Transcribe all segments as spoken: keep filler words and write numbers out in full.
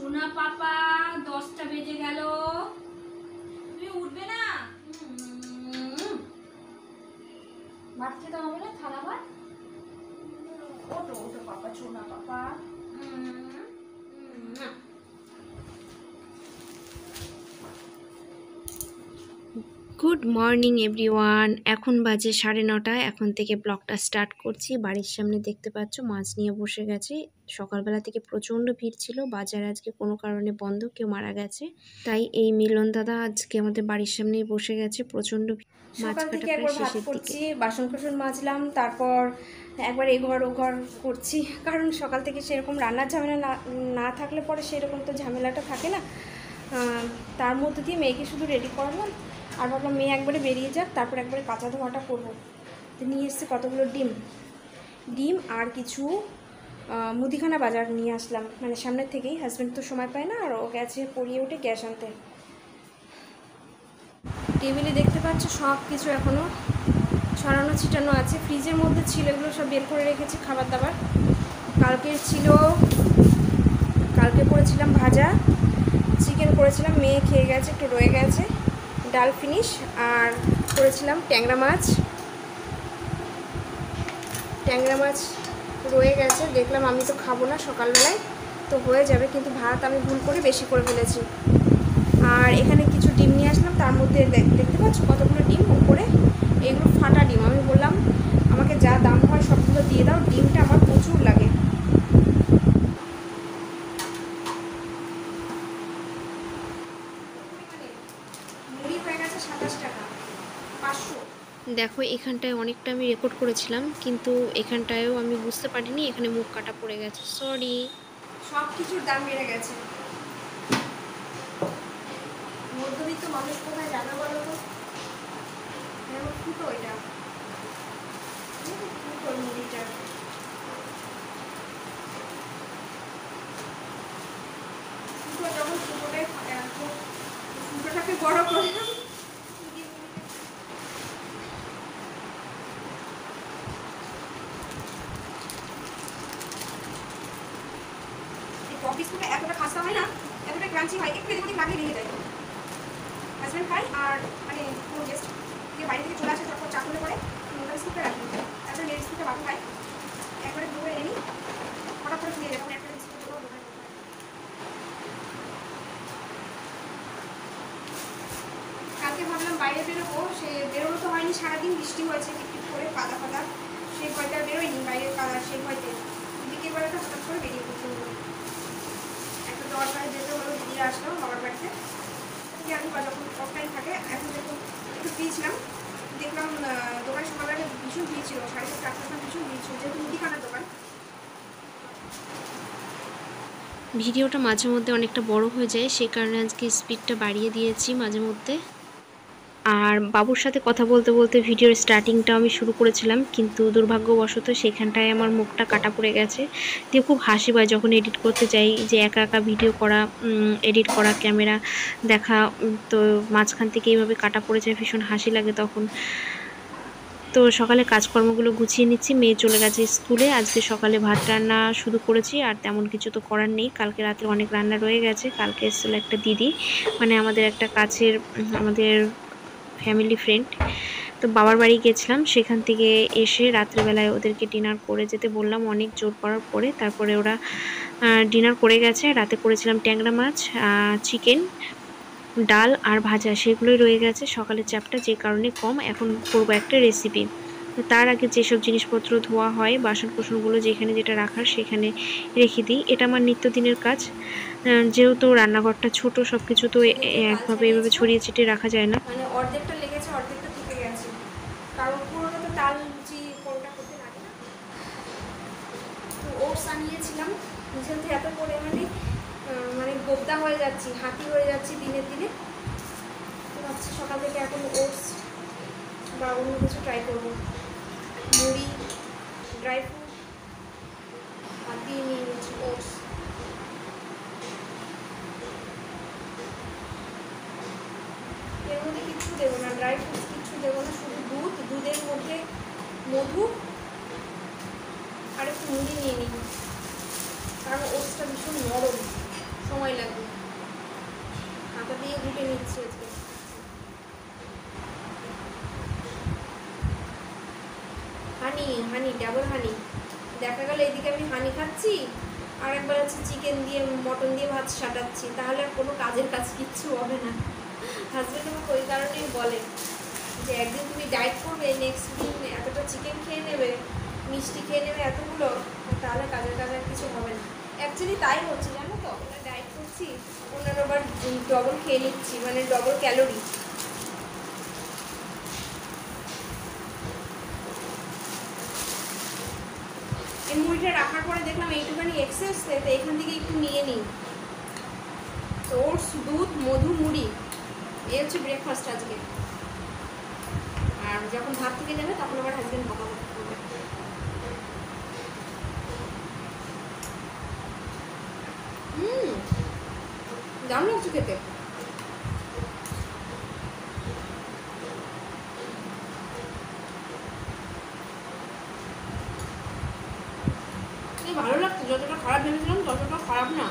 সোনা পাপা দশটা বেজে গেল, তুমি উঠবে না? ভাত খেতে হবে না? থালা ভাত। ওঠো ওঠো পাপা, সোনা পাপা। Good morning everyone. এখন বাজে সাড়ে নটা। এখন থেকে ব্লগটা স্টার্ট করছি। বাড়ির সামনে দেখতে পাচ্ছ মাছ নিয়ে বসে গেছে। সকালবেলা থেকে প্রচণ্ড ভিড় ছিল। বাজার আজকে কোনো কারণে বন্ধ, কেউ মারা গেছে, তাই এই মিলন দাদা আজকে আমাদের বাড়ির সামনেই বসে গেছে। প্রচণ্ড সকাল থেকে একবার ভাত করছি, বাসন কোসন মাজলাম, তারপর একবার এই ঘর ও ঘর করছি, কারণ সকাল থেকে সেরকম রান্নার ঝামেলা না না থাকলে পরে সেরকম তো ঝামেলাটা থাকে না। তার মধ্যে দিয়ে মেয়েকে শুধু রেডি করালাম, আর ভাবলাম মেয়ে একবারে বেরিয়ে যাক, তারপর একবারে কাঁচা ধোয়াটা করবো। তো নিয়ে এসছে কতগুলো ডিম ডিম আর কিছু মুদিখানা বাজার নিয়ে আসলাম, মানে সামনের থেকেই। হাজব্যান্ড তো সময় পায় না, আর ও গেছে পড়িয়ে উঠে গ্যাস আনতে। টেবিলে দেখতে পাচ্ছ সব কিছু এখনও ছড়ানো ছিটানো আছে। ফ্রিজের মধ্যে ছিল, এগুলো সব বের করে রেখেছি খাবার দাবার। কালকে ছিল, কালকে করেছিলাম ভাজা, চিকেন করেছিলাম, মেয়ে খেয়ে গেছে, একটু রয়ে গেছে, ডাল ফিনিশ। আর করেছিলাম ট্যাংরা মাছ, ট্যাংরা মাছ রয়ে গেছে। দেখলাম আমি তো খাবো না সকালবেলায়, তো হয়ে যাবে, কিন্তু ভাত আমি ভুল করে বেশি করে ফেলেছি। আর এখানে কিছু ডিম নিয়ে আসলাম, তার মধ্যে দেখতে পাচ্ছ কতগুলো ডিম উপরে, এগুলো ফাটা ডিম। আমি বললাম আমাকে যা দাম হয় সবগুলো দিয়ে দাও, ডিমটা আমার প্রচুর লাগে। মুড়ি হয়ে গেছে সাতাশ টাকা, পাঁচশো। দেখো এখানটায় অনেকটা আমি রেকর্ড করেছিলাম, কিন্তু এখানটায়ও আমি বুঝতে পারিনি, এখানে মুখ কাটা পড়ে গেছে, সরি। সব কিছুর দাম বেড়ে গেছে। মধ্যবিত্ত মানুষ কোথায় যাবে বলো তো? ফুটো এটা, ফুটো মুড়িটা। ফুটো যখন ফুটোটাই ফুটোটাকে বড় করে বিস্কুটটা এতটা খাস্তা হয় না, এতটা ক্রাঞ্চি হয়, একটু এদিক ওদিক লাগিয়ে ভেঙে যায়। হাজব্যান্ড খাই, আর মানে কোনো গেস্ট যে বাড়ি থেকে চলে আসে তারপর চাকুলে করে বিস্কুটটা রাখি, তারপরে মেয়ের বিস্কুটটা বাকি খাই, একবারে ধুয়ে এনে হঠাৎ করে খেয়ে যখন একটা বিস্কুট দেবো। কালকে ভাবলাম বাইরে বেরোবো, সে বেরোনো তো হয়নি, সারাদিন বৃষ্টি হয়েছে টিপ করে কাদা ফাদা, সেই ভয়টা আর বেরোয়নি, বাইরের কাদা সেই ভয়তে বিকেলবেলাটা হঠাৎ করে বেরিয়ে পড়তে হলো। একটা দরকারে যেতে হলো, দিয়ে আসলাম বাবার বাড়িতে। আমি যখন অফলাইন থাকে, এখন যখন একটু ফ্রি ছিলাম, দেখলাম দোকানে সকালবেলা ভীষণ ভিড় ছিল, সাড়ে সাতটা আটটা ভীষণ ভিড় ছিল, যেহেতু মুদিখানার দোকান। ভিডিওটা মাঝে মধ্যে অনেকটা বড় হয়ে যায়, সেই কারণে আজকে স্পিডটা বাড়িয়ে দিয়েছি মাঝে মধ্যে। আর বাবুর সাথে কথা বলতে বলতে ভিডিওর স্টার্টিংটা আমি শুরু করেছিলাম, কিন্তু দুর্ভাগ্যবশত সেখানটায় আমার মুখটা কাটা পড়ে গেছে। দিয়ে খুব হাসি পায় যখন এডিট করতে যাই, যে একা একা ভিডিও করা, এডিট করা, ক্যামেরা দেখা, তো মাঝখান থেকে এইভাবে কাটা পড়ে যায়, ভীষণ হাসি লাগে তখন। তো সকালে কাজকর্মগুলো গুছিয়ে নিচ্ছি, মেয়ে চলে গেছে স্কুলে। আজকে সকালে ভাত রান্না শুরু করেছি, আর তেমন কিছু তো করার নেই, কালকে রাতে অনেক রান্না রয়ে গেছে। কালকে এসেছিলো একটা দিদি, মানে আমাদের একটা কাছের, আমাদের ফ্যামিলি ফ্রেন্ড, তো বাবার বাড়ি গেছিলাম, সেখান থেকে এসে রাত্রিবেলায় ওদেরকে ডিনার করে যেতে বললাম অনেক জোর করার পরে। তারপরে ওরা ডিনার করে গেছে। রাতে করেছিলাম ট্যাংরা মাছ, চিকেন, ডাল আর ভাজা, সেগুলোই রয়ে গেছে সকালের চাপটা, যে কারণে কম। এখন করবো একটা রেসিপি। তার আগে যেসব জিনিসপত্র ধোয়া হয়, বাসন কোসনগুলো যেখানে যেটা রাখার সেখানে রেখে দিই। এটা আমার নিত্যদিনের কাজ, যেহেতু রান্নাঘরটা ছোট, সব কিছু তো একভাবে এভাবে ছড়িয়ে ছিটিয়ে রাখা যায় না। মানে অর্ধেকটা লেগেছে, অর্ধেকটা ঠেকে গেছে, কারণ পুরোটা তো তাল লুচি কোনটা করতে লাগে না। তো ওটস আনিয়েছিলাম, যেহেতু এত পরিমাণে মানে গোবদা হয়ে যাচ্ছি, হাতি হয়ে যাচ্ছি দিনের দিনে, তো ভাবছি সকাল থেকে এখন ওটস বা অন্য কিছু ট্রাই করবো। মুড়ি, ড্রাই ফ্রুট আর দিয়ে নিয়ে নিচ্ছি ওটস। এর মধ্যে কিচ্ছু দেবো না, ড্রাই ফ্রুটস কিচ্ছু দেবো না, শুধু দুধ, দুধের মধ্যে মধু আর একটু মুড়ি নিয়ে নিই, কারণ ওটসটা ভীষণ নরম, সময় লাগে। Double honey. দেখা গেল এইদিকে আমি হানি খাচ্ছি আর একবার হচ্ছে চিকেন দিয়ে মটন দিয়ে ভাত সাটাচ্ছি, তাহলে আর কোনো কাজের কাজ কিচ্ছু হবে না। হাজব্যান্ড আমাকে ওই কারণেই বলে যে একদিন তুমি ডায়েট করবে, নেক্সট দিন এতটা চিকেন খেয়ে নেবে, মিষ্টি খেয়ে নেবে এতগুলো, তাহলে কাজের কাজ আর কিছু হবে না। অ্যাকচুয়ালি তাই হচ্ছে জানো তো, আমরা ডায়েট করছি, অন্যান্য আবার ডবল খেয়ে নিচ্ছি, মানে ডবল ক্যালোরি। এই মুড়িটা রাখার পরে দেখলাম এইটুখানি এক্সেস, তো এখান থেকে একটু নিয়ে নিই। তো ওটস, দুধ, মধু, মুড়ি, এই হচ্ছে ব্রেকফাস্ট আজকে। আর যখন ভাত থেকে নেবে তখন আবার হাজবেন্ড বকা বকা করবে। হুম, দাম লাগছে খেতে। ভালো লাগছে, যতটা খারাপ ভেবেছিলাম ততটা খারাপ না।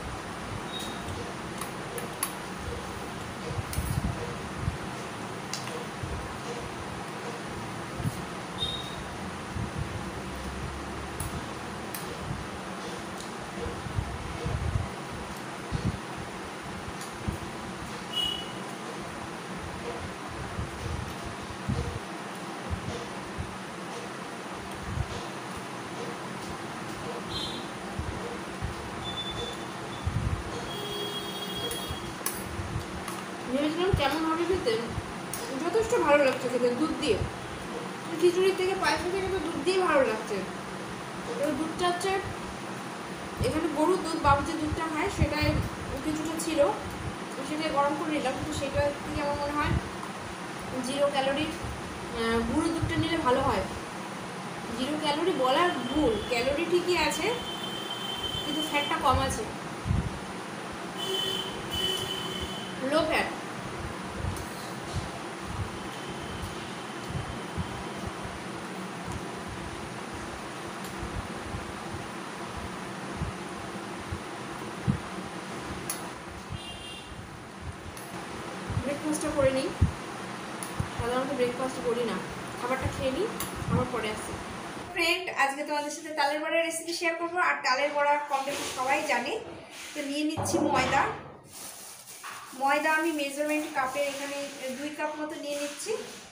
ভেবেছিলাম কেমন হবে খেতে, যথেষ্ট ভালো লাগছে খেতে। দুধ দিয়ে খিচুড়ির থেকে পায়েসের থেকে তো দুধ দিয়ে ভালো লাগছে। এবার দুধটা হচ্ছে এখানে গরুর দুধ, বাবু যে দুধটা খায় সেটাই কিছুটা ছিল, সেটাই গরম করে নিলাম। কিন্তু সেটা থেকে আমার মনে হয় জিরো ক্যালোরির গুঁড়ো দুধটা নিলে ভালো হয়। জিরো ক্যালোরি বলার ভুল, ক্যালোরি ঠিকই আছে কিন্তু ফ্যাটটা কম আছে, লো ফ্যাট। ব্রেকফাস্টটা করে নিই, সাধারণত ব্রেকফাস্ট করি না, খাবারটা খেয়ে নিই, খাবার পরে আসছি। ফ্রেন্ড, আজকে তোমাদের সাথে তালের বড়ার রেসিপি শেয়ার করবো। আর তালের বড়া কম বেশি সবাই জানে। তো নিয়ে নিচ্ছি ময়দা। ময়দা আমি মেজারমেন্ট কাপে এখানে দুই কাপ মতো নিয়ে নিচ্ছি।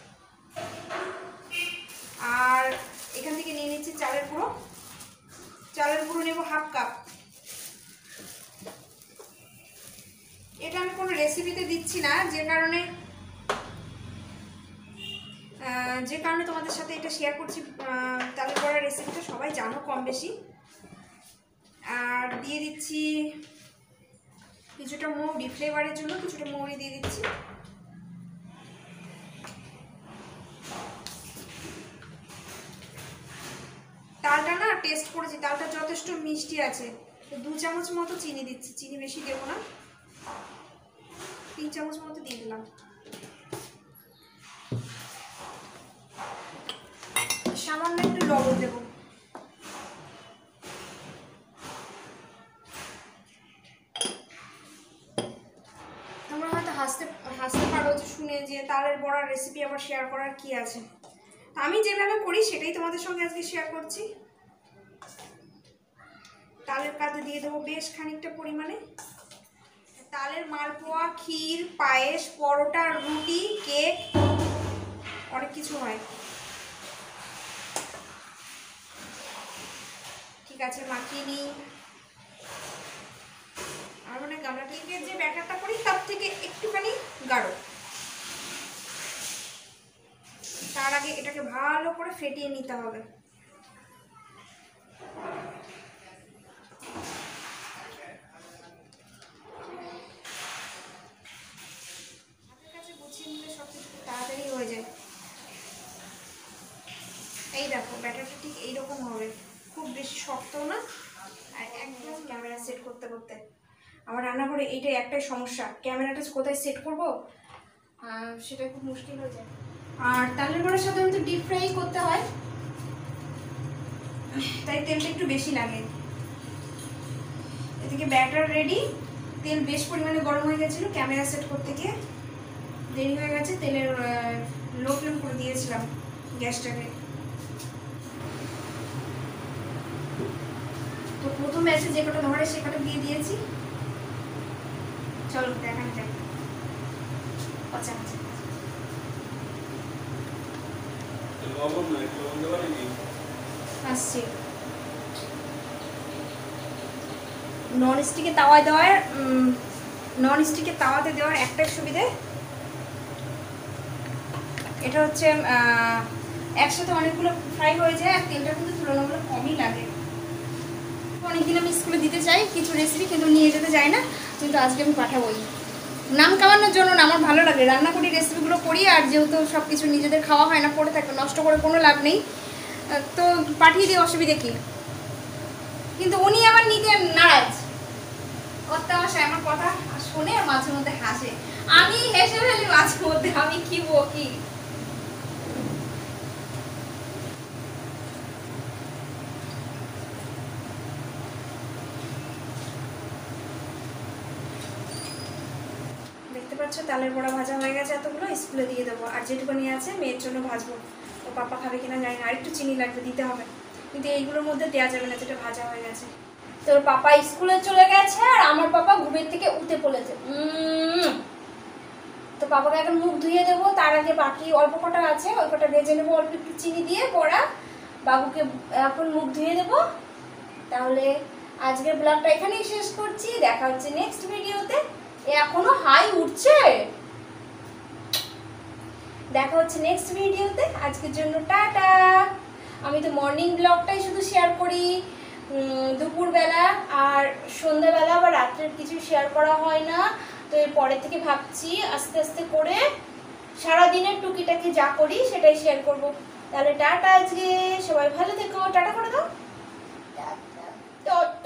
আর এখান থেকে নিয়ে নিচ্ছি চালের গুঁড়ো। চালের গুঁড়ো নেব হাফ কাপ। এটা আমি কোনো রেসিপিতে দিচ্ছি না, যে কারণে যে কারণে তোমাদের সাথে এটা শেয়ার করছি। তালের বড়ার রেসিপিটা সবাই জানো কম বেশি। আর দিয়ে দিচ্ছি কিছুটা মৌরি, ফ্লেভারের জন্য কিছুটা মৌরি দিয়ে দিচ্ছি। তালটা না টেস্ট করেছি, তালটা যথেষ্ট মিষ্টি আছে, তো দু চামচ মতো চিনি দিচ্ছি। চিনি বেশি দেবো না, তিন চামচ মতো দিয়ে দিলাম। সামান্য একটু লবণ দেবো। তোমরা হয়তো হাসতে হাসতে পারো যে শুনে যে তালের বড়ার রেসিপি আবার শেয়ার করার কি আছে। আমি যেভাবে করি সেটাই তোমাদের সঙ্গে আজকে শেয়ার করছি। তালের কাজে দিয়ে দেবো বেশ খানিকটা পরিমাণে। তালের মালপোয়া, ক্ষীর, পায়েস, পরোটা, রুটি, কেক, অনেক কিছু হয়। ঠিক আছে, মাখিয়ে নিই। আর মানে গামলা কেকের যে ব্যাটারটা করি তার থেকে একটুখানি গাঢ়। তার আগে এটাকে ভালো করে ফেটিয়ে নিতে হবে। হাতের কাছে গুছিয়ে নিলে সব কিছু তাড়াতাড়ি হয়ে যায়। এই দেখো ব্যাটারটা ঠিক এইরকম হবে, খুব বেশি শক্তও না আর একদম। ক্যামেরা সেট করতে করতে আমার রান্নাঘরে এইটাই একটাই সমস্যা, ক্যামেরাটা কোথায় সেট করবো সেটা খুব মুশকিল হয়ে যায়। আর তালের বড়া সাধারণত ডিপ ফ্রাই করতে হয়, তাই তেলটা একটু বেশি লাগে। এদিকে ব্যাটার রেডি, তেল বেশ পরিমাণে গরম হয়ে গেছিলো, ক্যামেরা সেট করতে গিয়ে দেরি হয়ে গেছে। তেলের লো ফ্লেম করে দিয়েছিলাম গ্যাসটাকে। প্রথম ব্যাচে যে কটা ধরে সে কটা দিয়ে দিয়েছি। চলো দেখান যাক। আচ্ছা আচ্ছা আসছি। নন স্টিকে তাওয়ায় দেওয়ার নন স্টিকে তাওয়াতে দেওয়ার একটাই সুবিধে, এটা হচ্ছে একসাথে অনেকগুলো ফ্রাই হয়ে যায় আর তেলটা কিন্তু তুলনামূলক কমই লাগে। অনেকদিন আমি স্কুলে দিতে চাই কিছু রেসিপি, কিন্তু নিয়ে যেতে যাই না, কিন্তু আজকে আমি পাঠাবোই। নাম কামানোর জন্য না, আমার ভালো লাগে রান্না করি, রেসিপিগুলো করি, আর যেহেতু সব কিছু নিজেদের খাওয়া হয় না, পড়ে থাকে, নষ্ট করে কোনো লাভ নেই, তো পাঠিয়ে দিই, অসুবিধে কী। কিন্তু উনি আবার নিতে নারাজ, কর্তা মশাই আমার কথা শুনে মাঝে মধ্যে হাসে, আমি হেসে ফেলি মাঝে মধ্যে, আমি কি বকি। দেখতে পাচ্ছ তালের বড়া ভাজা হয়ে গেছে, এতগুলো স্কুলে দিয়ে দেবো, আর যেটুকুনি আছে মেয়ের জন্য ভাজবো। ও পাপা খাবে কিনা জানি না, আর একটু চিনি লাগবে, দিতে হবে, কিন্তু এইগুলোর মধ্যে দেওয়া যাবে না যেটা ভাজা হয়ে গেছে। তোর পাপা স্কুলে চলে গেছে আর আমার পাপা ঘুমের থেকে উঠে পড়েছে। তো পাপাকে এখন মুখ ধুয়ে দেবো, তার আগে বাকি অল্প কটা আছে ওই কটা ভেজে নেবো অল্প একটু চিনি দিয়ে বড়া, বাবুকে এখন মুখ ধুয়ে দেবো। তাহলে আজকের ব্লগটা এখানেই শেষ করছি, দেখা হচ্ছে নেক্সট ভিডিওতে। এখনো হাই উঠছে, দেখা হচ্ছে নেক্সট ভিডিওতে। আজকের জন্য টাটা। আমি তো মর্নিং ব্লগটাই শুধু শেয়ার করি, দুপুরবেলা আর সন্ধ্যাবেলা বা রাত্রের কিছু শেয়ার করা হয় না, তো এর পরে থেকে ভাবছি আস্তে আস্তে করে সারাদিনের টুকিটাকি যা করি সেটাই শেয়ার করব। তাহলে টাটা, আজকে সবাই ভালো থেকো, টাটা করে দাও।